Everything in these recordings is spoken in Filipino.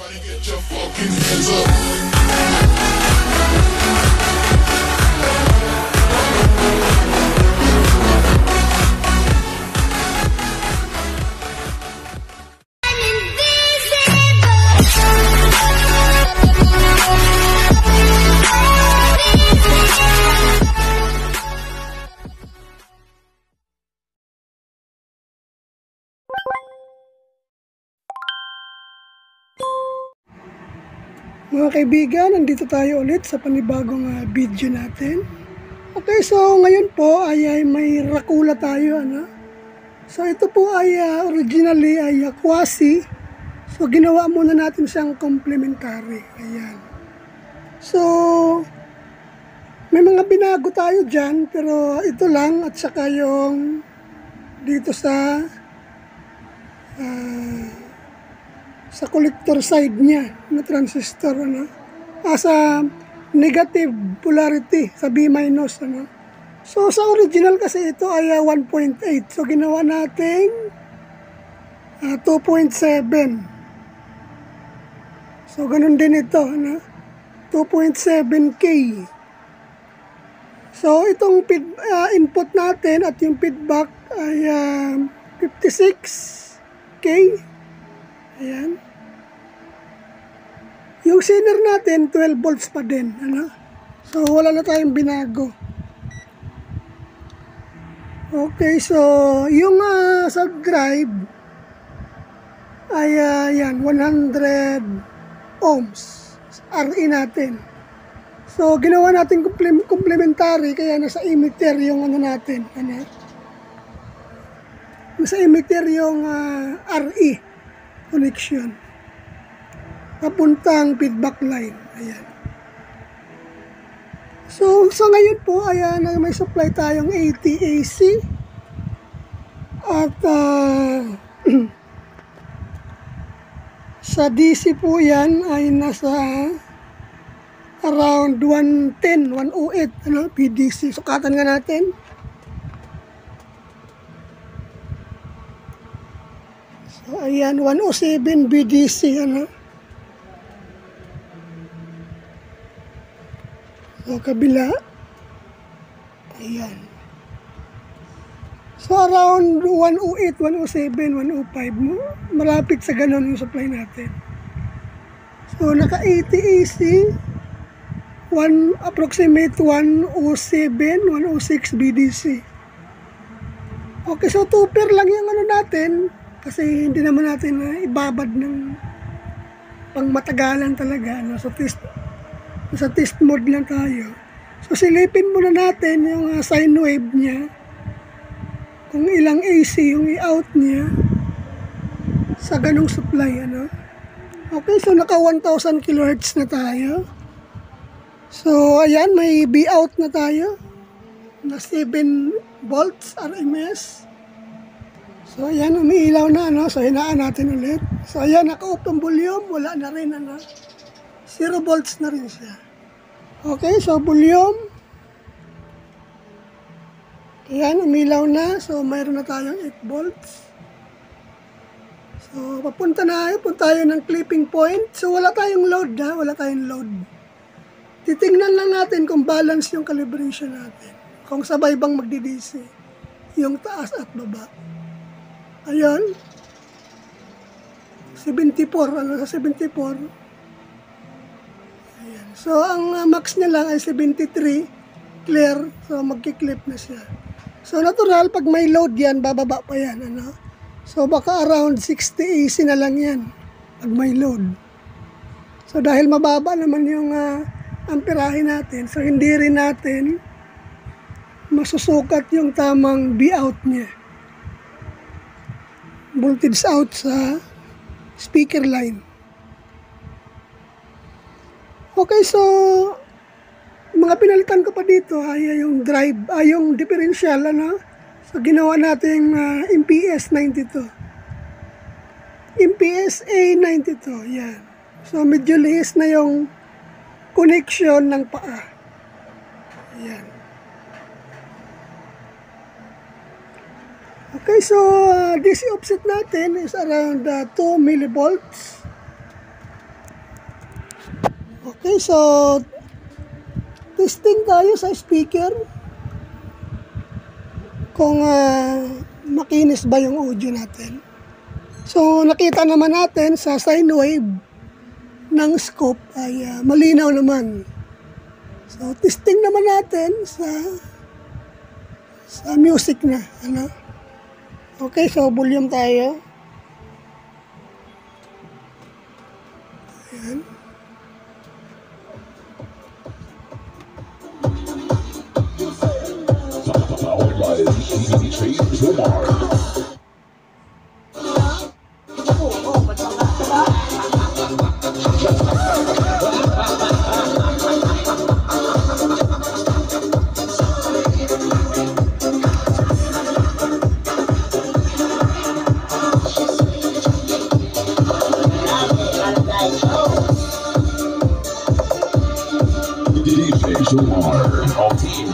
Everybody get your fucking hands up. Mga kaibigan, nandito tayo ulit sa panibagong video natin. Okay, so ngayon po ay may rakula tayo, ano? So ito po ay originally ay quasi. So ginawa muna natin siyang complementary. Ayan. So may mga binago tayo dyan, pero ito lang, at saka yung dito sa collector side niya na transistor, ano, sa negative polarity sa B-, ano. So sa original kasi ito ay 1.8, so ginawa natin 2.7. so ganun din ito, ano, 2.7K. so itong input natin at yung feedback ay 56K. Ayan. Yung center natin, 12 volts pa din, ano? So, wala na tayong binago. Okay, so, yung subscribe ay, yan, 100 ohms, RE natin. So, ginawa natin complementary, kaya nasa emitter yung ano natin, ano? Nasa emitter yung RE connection. Papuntang feedback line. Ayan. So, sa ngayon po, ayan, may supply tayong 80 AC. At sa DC po yan ay nasa around 110, 108, ano, PDC. Sukatan nga natin. So, ayan, 107 BDC, ano. So, kabila. Ayan. So, around 108, 107, 105. Malapit sa ganon yung supply natin. So, naka 80 AC. Approximate 107, 106 BDC. Okay, so 2 pair lang yung ano natin. Kasi hindi naman natin ibabad ng pangmatagalan talaga. No? So, sa test mode lang tayo. So silipin muna natin yung sine wave niya, kung ilang AC yung i-out niya sa ganong supply, ano. Okay, so naka 1000 kHz na tayo. So ayan, may B out na tayo na 7 volts RMS. So ayan, umiilaw na, ano. So hinaan natin ulit. So ayan, naka-off ang volume, wala na rin, ano. 0 volts na rin siya. Okay, so volume. Ayan, umilaw na. So, mayroon na tayong 8 volts. So, punta tayo ng clipping point. So, wala tayong load, ha? Wala tayong load. Titingnan lang natin kung balance yung calibration natin. Kung sabay bang magdi-DC yung taas at baba. Ayan. 74, ano sa 74. So, ang max niya lang ay 73 clear. So, magki-clip na siya. So, natural, pag may load yan, bababa pa yan, ano? So, baka around 60 AC na lang yan pag may load. So, dahil mababa naman yung amperahe natin, so hindi rin natin masusukat yung tamang B out niya. Voltage out sa speaker line. Okay, so mga pinalitan ko pa dito ay yung drive, yung differential, ano. So ginawa natin MPS 92. MPS A92, yan. So medyo lihis na yung connection ng paa. Yan. Okay, so DC offset natin is around 2 millivolts. Okay, so testing tayo sa speaker kung makinis ba yung audio natin. So nakita naman natin sa sine wave ng scope ay malinaw naman. So testing naman natin sa music na, ano. Okay, so volume tayo. Ayan. DJ Jomar, all team,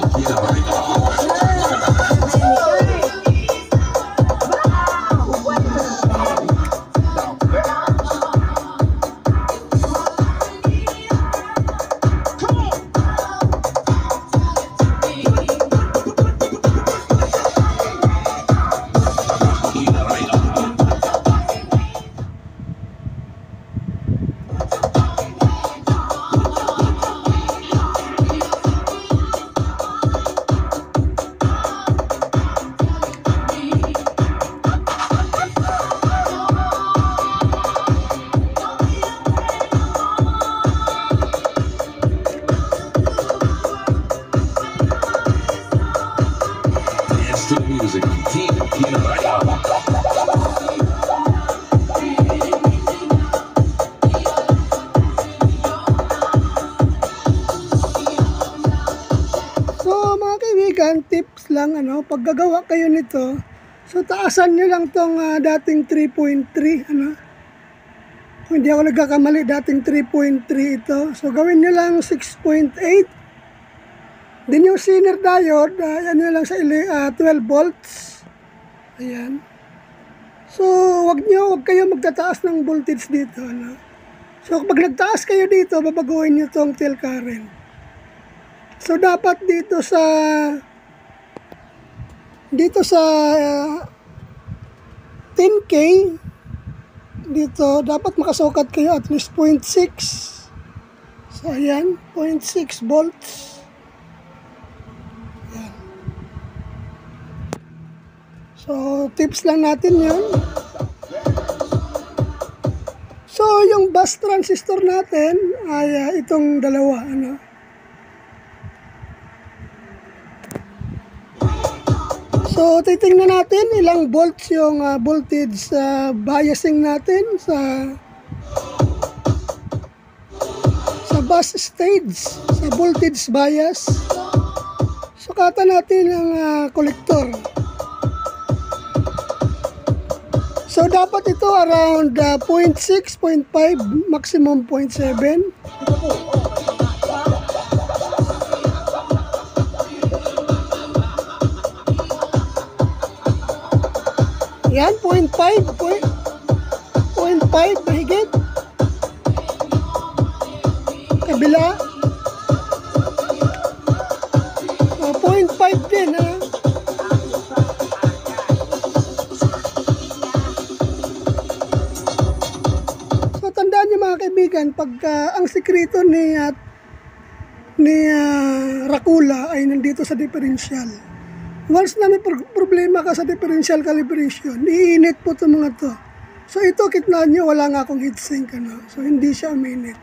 to the music, team, So mga kaibigan, tips lang, ano, pag gagawa kayo nito, so taasan nyo lang tong dating 3.3, ano. Kung hindi ako nagkakamali, dating 3.3 ito. So gawin nyo lang 6.8. Then yung Zener diode, yan nyo lang sa 12 volts. Ayan. So wag kayo magtataas ng voltage dito, ano. So kapag nagtaas kayo dito, babaguhin nyo tong tail current. So dapat dito sa 10K dito dapat makasukat kayo at least 0.6. So ayan, 0.6 volts. Ayan. So tips lang natin 'yun. So yung bus transistor natin ay itong dalawa, ano. So titingnan natin ilang volts yung voltage biasing natin sa bus stage, sa voltage bias. Sukatan natin ang collector. So dapat ito around 0.6, 0.5, maximum 0.7. Yan, 0.5 mahigit. Kabila. 0.5 din, ha. So, tandaan niyo mga kaibigan, pagka ang sikreto ni Rakula ay nandito sa differential. Once na may problema ka sa differential calibration, iinit po itong mga to. So ito, kitnaan nyo, wala nga akong heatsink, ano? So hindi siya uminit.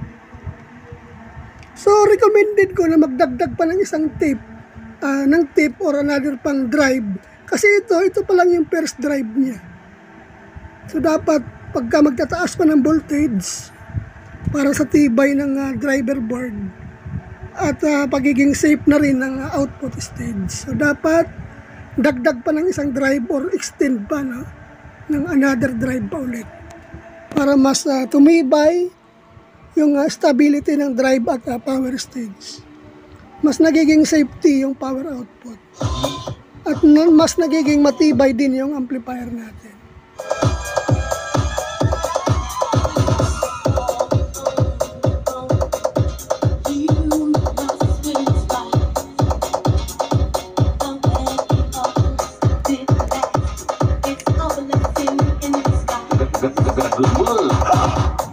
So recommended ko na magdagdag pa ng isang tape, or another pang drive. Kasi ito pa lang yung first drive niya. So dapat, pagka magtataas pa ng voltage, para sa tibay ng driver board, at pagiging safe na rin ng output stage. So dapat dagdag pa ng isang drive or extend pa, no, ng another drive pa ulit para mas tumibay yung stability ng drive at power stage. Mas nagiging safety yung power output at mas nagiging matibay din yung amplifier natin. got a good word.